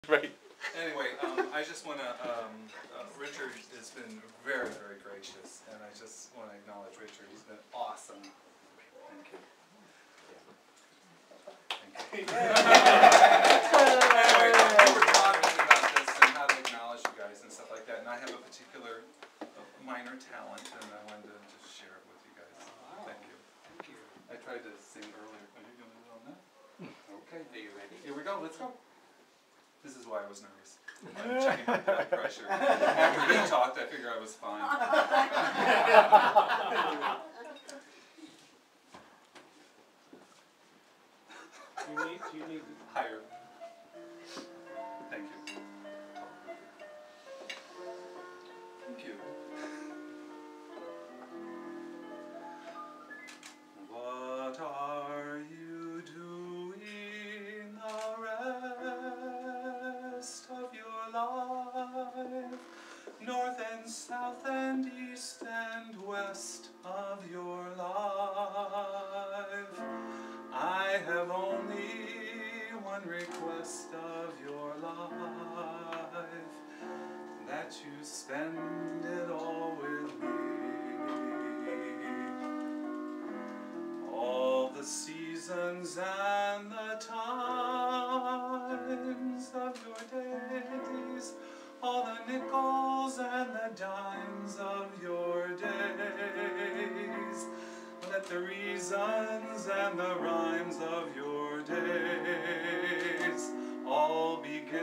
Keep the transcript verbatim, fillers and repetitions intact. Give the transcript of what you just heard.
Right. Anyway, um, I just want to, um, uh, Richard has been very, very gracious, and I just want to acknowledge Richard. He's been awesome. Thank you. Thank you. Anyway, we were talking about this and how to acknowledge you guys and stuff like that, and I have a particular uh, minor talent, and I wanted to just share it with you guys. Thank you. Thank you. I tried to sing earlier. Are you going to do it on that? Okay. Are you ready? Here we go. Let's go. This is why I was nervous. I'm checking my blood pressure. After he talked, I figured I was fine. You need, you need Higher. Thank you. Thank you. What are you doing the rest of your life? North and south and east and west of your life. I have only one request of your life, that you spend it all with me. All the seasons and the times of your days, all the nickels and the dimes of your days. Let the reasons and the rhymes of your days all begin